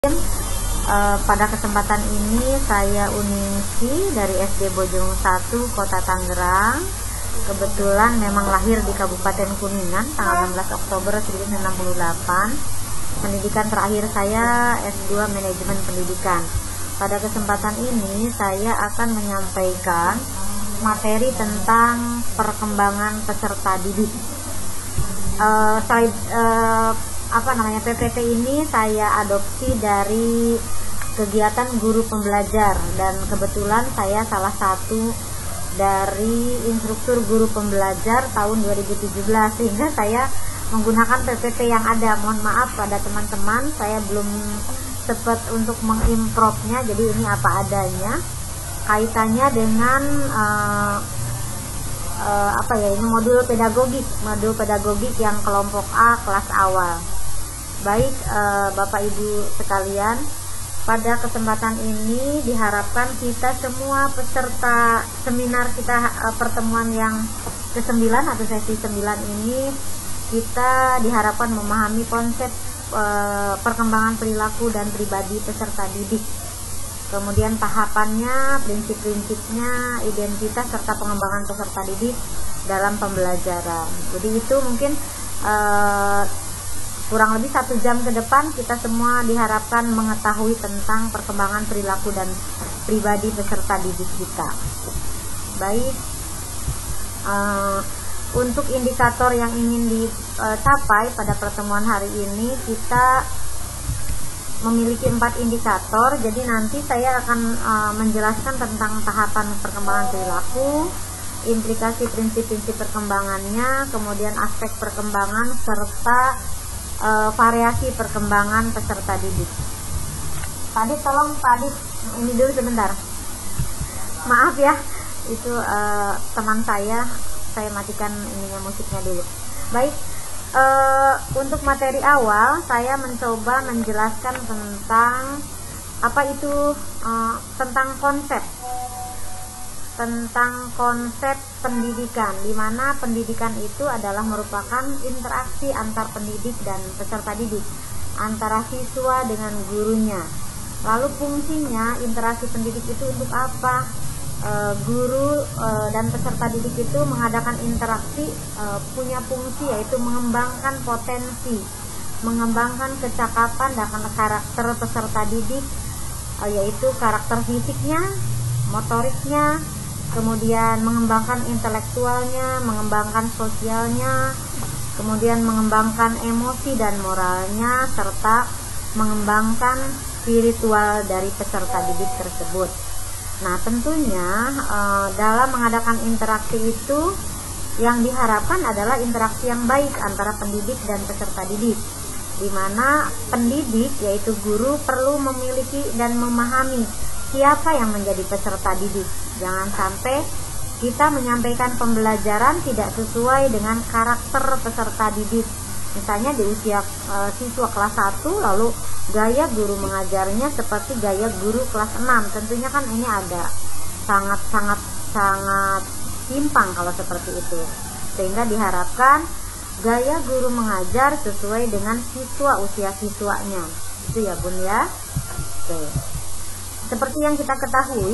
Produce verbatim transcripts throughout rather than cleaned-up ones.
Uh, pada kesempatan ini saya Uningsi dari S D Bojong satu Kota Tangerang. Kebetulan memang lahir di Kabupaten Kuningan tanggal enam belas Oktober seribu sembilan ratus enam puluh delapan. Pendidikan terakhir saya S dua Manajemen Pendidikan. Pada kesempatan ini saya akan menyampaikan materi tentang perkembangan peserta didik. Uh, saya, uh, apa namanya P P T ini saya adopsi dari kegiatan guru pembelajar, dan kebetulan saya salah satu dari instruktur guru pembelajar tahun dua ribu tujuh belas, sehingga saya menggunakan P P T yang ada. Mohon maaf pada teman-teman, saya belum sempat untuk mengimprovnya, jadi ini apa adanya. Kaitannya dengan uh, uh, apa ya ini modul pedagogik, modul pedagogik yang kelompok A kelas awal. Baik eh, Bapak Ibu sekalian, pada kesempatan ini diharapkan kita semua peserta seminar kita eh, pertemuan yang kesembilan atau sesi sembilan ini, kita diharapkan memahami konsep eh, perkembangan perilaku dan pribadi peserta didik. Kemudian tahapannya, prinsip-prinsipnya, identitas serta pengembangan peserta didik dalam pembelajaran. Jadi itu mungkin eh, kurang lebih satu jam ke depan kita semua diharapkan mengetahui tentang perkembangan perilaku dan pribadi peserta didik kita. Baik, uh, untuk indikator yang ingin dicapai pada pertemuan hari ini, kita memiliki empat indikator. Jadi nanti saya akan uh, menjelaskan tentang tahapan perkembangan perilaku, implikasi prinsip-prinsip perkembangannya, kemudian aspek perkembangan serta Uh, variasi perkembangan peserta didik. Pak Adit, tolong Pak Adit, ini dulu sebentar. Maaf ya, itu uh, teman saya, saya matikan ininya musiknya dulu. Baik, uh, untuk materi awal saya mencoba menjelaskan tentang apa itu uh, tentang konsep tentang konsep pendidikan, di mana pendidikan itu adalah merupakan interaksi antar pendidik dan peserta didik, antara siswa dengan gurunya. Lalu fungsinya interaksi pendidik itu untuk apa? E, guru e, dan peserta didik itu mengadakan interaksi, e, punya fungsi yaitu mengembangkan potensi, mengembangkan kecakapan dan karakter peserta didik, e, yaitu karakter fisiknya, motoriknya, kemudian mengembangkan intelektualnya, mengembangkan sosialnya, kemudian mengembangkan emosi dan moralnya, serta mengembangkan spiritual dari peserta didik tersebut. Nah, tentunya eh, dalam mengadakan interaksi itu yang diharapkan adalah interaksi yang baik antara pendidik dan peserta didik, di mana pendidik yaitu guru perlu memiliki dan memahami siapa yang menjadi peserta didik. Jangan sampai kita menyampaikan pembelajaran tidak sesuai dengan karakter peserta didik. Misalnya di usia e, siswa kelas satu, lalu gaya guru mengajarnya seperti gaya guru kelas enam. Tentunya kan ini ada sangat-sangat sangat timpang kalau seperti itu. Sehingga diharapkan gaya guru mengajar sesuai dengan siswa usia siswanya. Itu ya Bun ya. Oke. Seperti yang kita ketahui,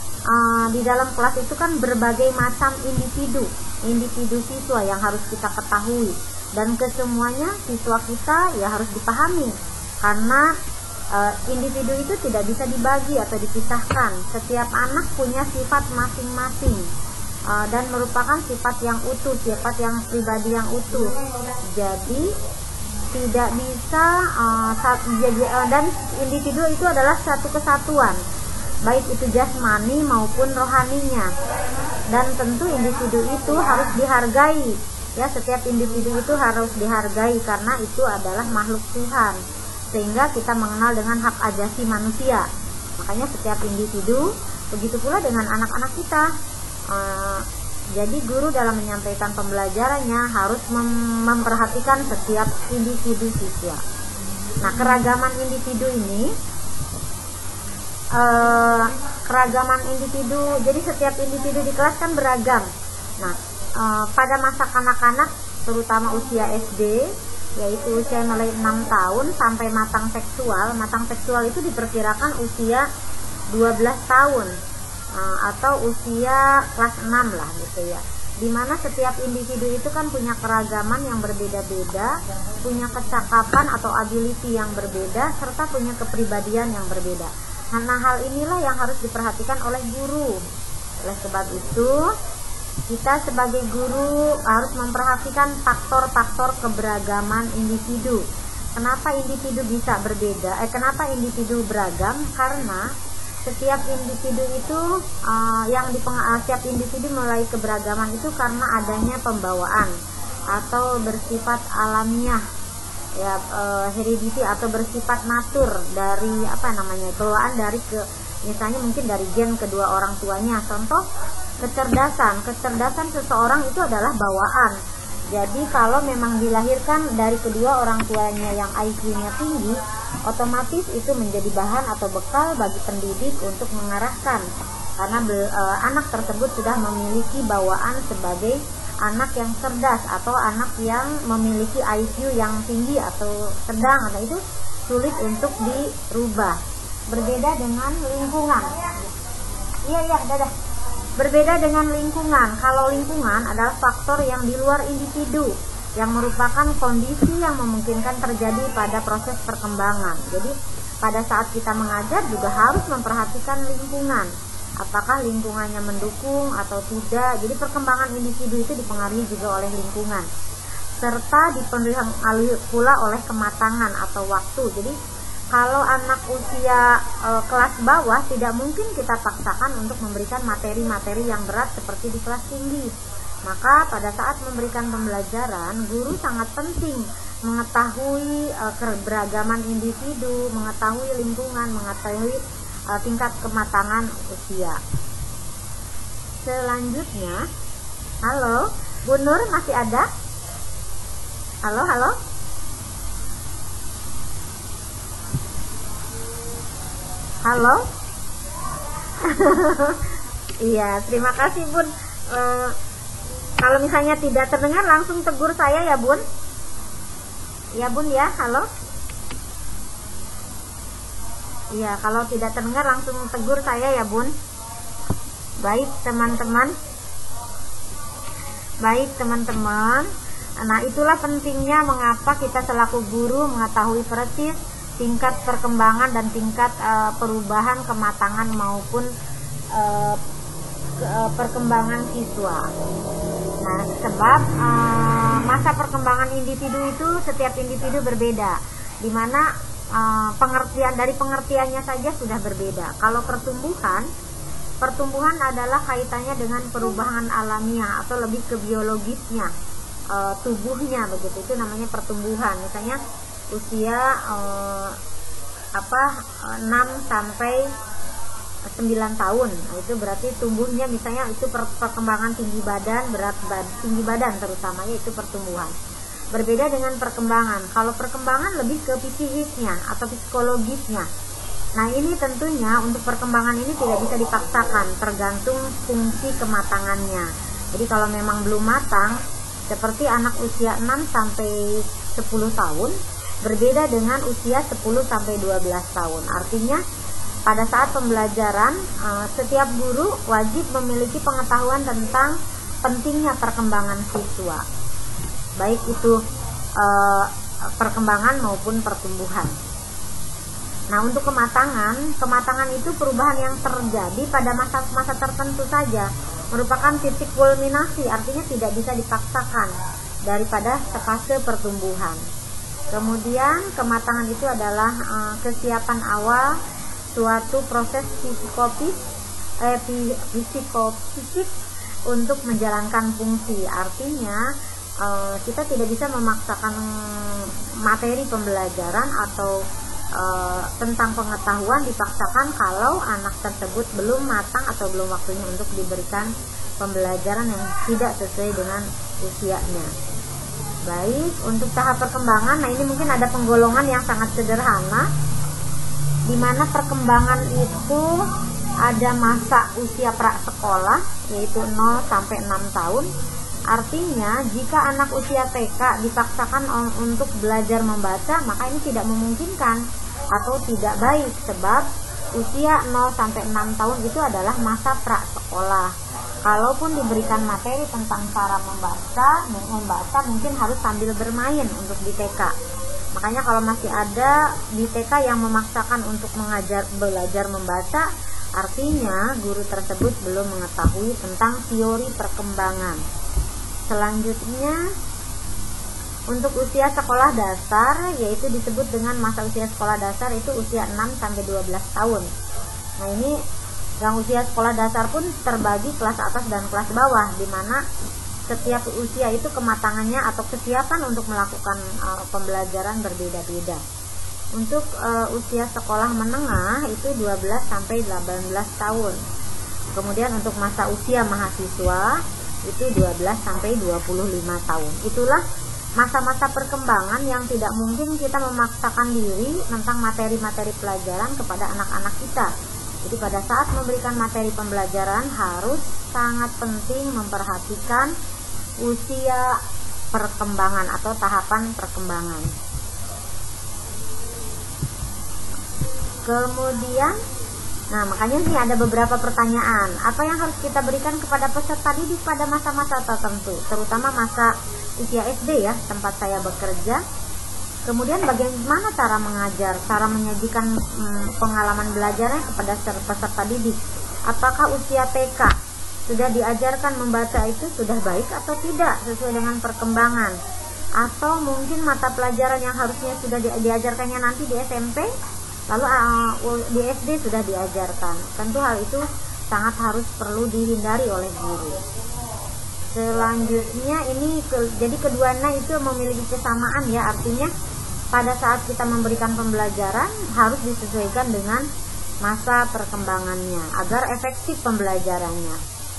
uh, di dalam kelas itu kan berbagai macam individu, individu siswa yang harus kita ketahui, dan kesemuanya siswa kita ya harus dipahami, karena uh, individu itu tidak bisa dibagi atau dipisahkan. Setiap anak punya sifat masing-masing uh, dan merupakan sifat yang utuh, sifat yang pribadi yang utuh. Jadi tidak bisa uh, jadi, uh, dan individu itu adalah satu kesatuan, baik itu jasmani maupun rohaninya, dan tentu individu itu harus dihargai ya. Setiap individu itu harus dihargai karena itu adalah makhluk Tuhan, sehingga kita mengenal dengan hak ajasi manusia. Makanya setiap individu, begitu pula dengan anak-anak kita. uh, Jadi guru dalam menyampaikan pembelajarannya harus mem memperhatikan setiap individu siswa. Nah, keragaman individu ini, eh, keragaman individu, jadi setiap individu di kelas kan beragam. Nah, eh, pada masa kanak-kanak, terutama usia S D, yaitu usia mulai enam tahun sampai matang seksual. Matang seksual itu diperkirakan usia dua belas tahun uh, atau usia kelas enam lah gitu ya. Dimana setiap individu itu kan punya keragaman yang berbeda-beda, punya kecakapan atau ability yang berbeda, serta punya kepribadian yang berbeda. Nah, hal inilah yang harus diperhatikan oleh guru. Oleh sebab itu, kita sebagai guru harus memperhatikan faktor-faktor keberagaman individu. Kenapa individu bisa berbeda? Eh, kenapa individu beragam? Karena setiap individu itu uh, yang dipeng uh, setiap individu mulai keberagaman itu karena adanya pembawaan atau bersifat alamiah, ya, uh, heredity atau bersifat natur dari apa namanya bawaan dari ke misalnya mungkin dari gen kedua orang tuanya. Contoh kecerdasan, kecerdasan seseorang itu adalah bawaan. Jadi kalau memang dilahirkan dari kedua orang tuanya yang I Q-nya tinggi, otomatis itu menjadi bahan atau bekal bagi pendidik untuk mengarahkan, karena be, e, anak tersebut sudah memiliki bawaan sebagai anak yang cerdas atau anak yang memiliki I Q yang tinggi atau sedang, atau itu sulit untuk dirubah. Berbeda dengan lingkungan. Iya iya, dadah. Berbeda dengan lingkungan. Kalau lingkungan adalah faktor yang di luar individu, yang merupakan kondisi yang memungkinkan terjadi pada proses perkembangan. Jadi pada saat kita mengajar juga harus memperhatikan lingkungan. Apakah lingkungannya mendukung atau tidak. Jadi perkembangan individu itu dipengaruhi juga oleh lingkungan, serta dipengaruhi pula oleh kematangan atau waktu. Jadi kalau anak usia e, kelas bawah, tidak mungkin kita paksakan untuk memberikan materi-materi yang berat seperti di kelas tinggi. Maka pada saat memberikan pembelajaran, guru sangat penting mengetahui e, keberagaman individu, mengetahui lingkungan, mengetahui e, tingkat kematangan usia. Selanjutnya, halo, Bu Nur masih ada? Halo, halo. Halo. Iya, terima kasih Bun. E, kalau misalnya tidak terdengar langsung tegur saya ya Bun. Ya Bun ya, halo. Iya, kalau tidak terdengar langsung tegur saya ya Bun. Baik teman-teman. Baik teman-teman. Nah, itulah pentingnya mengapa kita selaku guru mengetahui persis tingkat perkembangan dan tingkat uh, perubahan kematangan maupun uh, ke, uh, perkembangan siswa. Nah, sebab uh, masa perkembangan individu itu setiap individu berbeda, di mana uh, pengertian dari pengertiannya saja sudah berbeda. Kalau pertumbuhan, pertumbuhan adalah kaitannya dengan perubahan alamiah atau lebih ke biologisnya, uh, tubuhnya begitu. Itu namanya pertumbuhan. Misalnya usia eh, apa enam sampai sembilan tahun. Nah, itu berarti tumbuhnya misalnya itu per, perkembangan tinggi badan, berat bad, tinggi badan terutamanya itu pertumbuhan. Berbeda dengan perkembangan. Kalau perkembangan lebih ke psikisnya atau psikologisnya. Nah, ini tentunya untuk perkembangan ini tidak bisa dipaksakan, tergantung fungsi kematangannya. Jadi kalau memang belum matang, seperti anak usia enam sampai sepuluh tahun, berbeda dengan usia sepuluh sampai dua belas tahun. Artinya pada saat pembelajaran setiap guru wajib memiliki pengetahuan tentang pentingnya perkembangan siswa, baik itu eh, perkembangan maupun pertumbuhan. Nah, untuk kematangan, kematangan itu perubahan yang terjadi pada masa-masa tertentu saja, merupakan titik kulminasi, artinya tidak bisa dipaksakan daripada fase pertumbuhan. Kemudian kematangan itu adalah uh, kesiapan awal suatu proses psikopis, eh, psikofisik untuk menjalankan fungsi. Artinya uh, kita tidak bisa memaksakan materi pembelajaran atau uh, tentang pengetahuan dipaksakan kalau anak tersebut belum matang atau belum waktunya untuk diberikan pembelajaran yang tidak sesuai dengan usianya. Baik, untuk tahap perkembangan, nah ini mungkin ada penggolongan yang sangat sederhana, di mana perkembangan itu ada masa usia prasekolah, yaitu nol sampai enam tahun, Artinya jika anak usia T K dipaksakan untuk belajar membaca, maka ini tidak memungkinkan atau tidak baik, sebab usia nol sampai enam tahun itu adalah masa prasekolah. Kalaupun diberikan materi tentang cara membaca, membaca mungkin harus sambil bermain untuk di T K. Makanya kalau masih ada di T K yang memaksakan untuk mengajar belajar membaca, artinya guru tersebut belum mengetahui tentang teori perkembangan. Selanjutnya, untuk usia sekolah dasar, yaitu disebut dengan masa usia sekolah dasar itu usia enam sampai dua belas tahun. Nah, ini yang usia sekolah dasar pun terbagi kelas atas dan kelas bawah, di mana setiap usia itu kematangannya atau kesiapan untuk melakukan uh, pembelajaran berbeda-beda. Untuk uh, usia sekolah menengah itu dua belas sampai delapan belas tahun. Kemudian untuk masa usia mahasiswa itu dua belas sampai dua puluh lima tahun. Itulah masa-masa perkembangan yang tidak mungkin kita memaksakan diri tentang materi-materi pelajaran kepada anak-anak kita. Jadi pada saat memberikan materi pembelajaran harus sangat penting memperhatikan usia perkembangan atau tahapan perkembangan. Kemudian, nah makanya nih ada beberapa pertanyaan. Apa yang harus kita berikan kepada peserta didik pada masa-masa tertentu, terutama masa usia S D ya, tempat saya bekerja. Kemudian bagaimana cara mengajar, cara menyajikan hmm, pengalaman belajarnya kepada peserta didik. Apakah usia T K sudah diajarkan membaca itu sudah baik atau tidak sesuai dengan perkembangan? Atau mungkin mata pelajaran yang harusnya sudah di, diajarkannya nanti di S M P, lalu uh, di S D sudah diajarkan. Tentu hal itu sangat harus perlu dihindari oleh guru. Selanjutnya ini ke, jadi keduanya itu memiliki kesamaan ya, artinya pada saat kita memberikan pembelajaran harus disesuaikan dengan masa perkembangannya agar efektif pembelajarannya.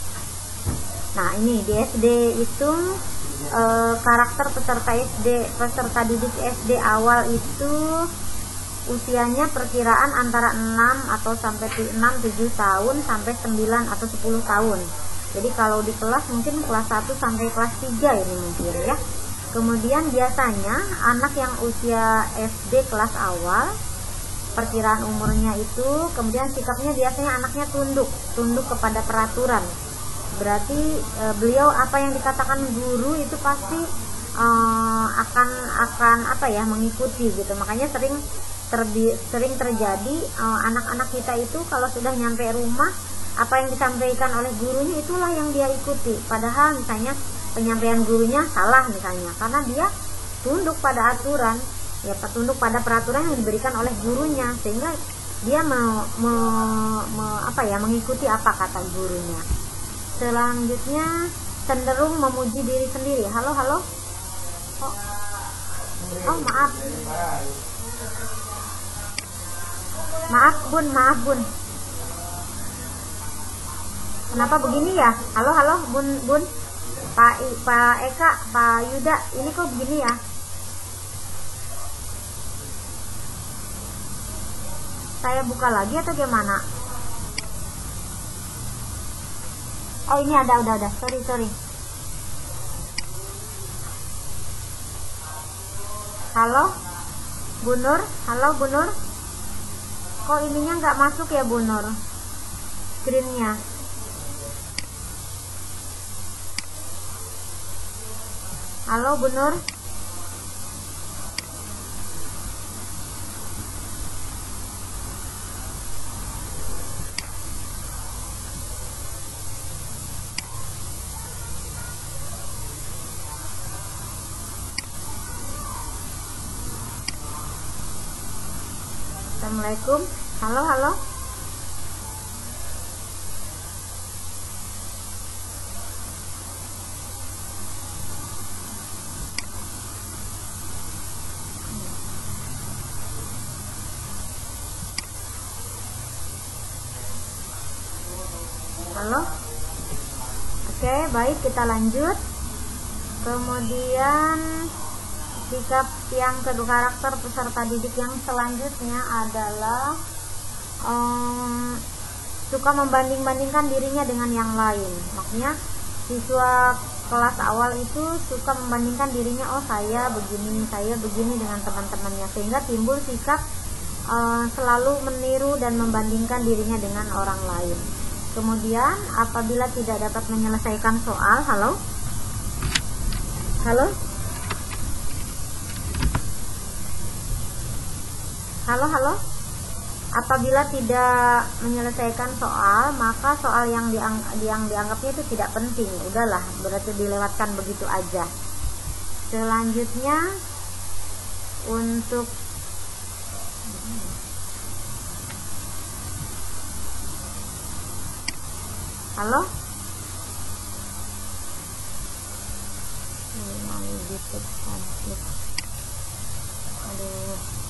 Nah ini di S D itu e, karakter peserta S D, peserta didik S D awal itu usianya perkiraan antara enam atau sampai enam tujuh tahun sampai sembilan atau sepuluh tahun. Jadi kalau di kelas mungkin kelas satu sampai kelas tiga ini mungkin ya. Kemudian biasanya anak yang usia S D kelas awal, perkiraan umurnya itu, kemudian sikapnya biasanya anaknya tunduk, tunduk kepada peraturan. Berarti e, beliau apa yang dikatakan guru itu pasti e, akan akan apa ya mengikuti gitu. Makanya sering terbi, sering terjadi e, anak-anak kita itu kalau sudah nyampe rumah, apa yang disampaikan oleh gurunya itulah yang dia ikuti. Padahal misalnya penyampaian gurunya salah misalnya, karena dia tunduk pada aturan, ya tunduk pada peraturan yang diberikan oleh gurunya, sehingga dia me, me, me, apa ya mengikuti apa kata gurunya. Selanjutnya cenderung memuji diri sendiri. Halo halo. Oh, oh maaf. Maaf bun, maaf bun. Kenapa begini ya? Halo halo bun bun. Pak I, Pak Eka, Pak Yuda, ini kok begini ya? Saya buka lagi atau gimana? Oh ini ada, udah, udah, sorry, sorry. Halo, Bu Nur, halo Bu Nur. Kok ininya nggak masuk ya Bu Nur? Screennya. Halo Bu Nur. Assalamualaikum. Halo halo. Halo. Oke, baik, kita lanjut. Kemudian sikap yang kedua, karakter peserta didik yang selanjutnya adalah um, suka membanding-bandingkan dirinya dengan yang lain. Maksudnya Siswa kelas awal itu suka membandingkan dirinya, oh saya begini, saya begini dengan teman-temannya, sehingga timbul sikap uh, selalu meniru dan membandingkan dirinya dengan orang lain. Kemudian apabila tidak dapat menyelesaikan soal, halo? Halo? Halo, halo? Apabila tidak menyelesaikan soal, maka soal yang diang yang dianggapnya itu tidak penting, udahlah, berarti dilewatkan begitu aja. Selanjutnya untuk halo, ini mau YouTube konflik, aduh.